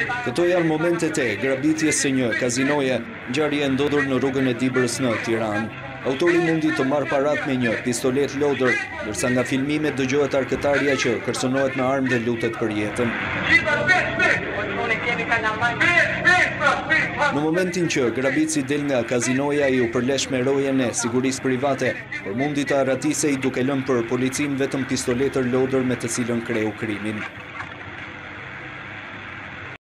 Këto janë momentet e grabitjes së një kazinoje, ngjarje e ndodhur në rrugën e Dibrës në Tiranë. Autori mundi të marrë parat me një pistolet lodër, ndërsa nga filmimet dëgjohet arkëtarja që kërcënohet me armë dhe lutet për jetën. Në momentin që grabitësi del nga kazinoja i u përlesh me rojen e sigurisë private, por mundi të arratisej duke lënë për policin vetëm pistoletër lodër me të cilën kreu krimin.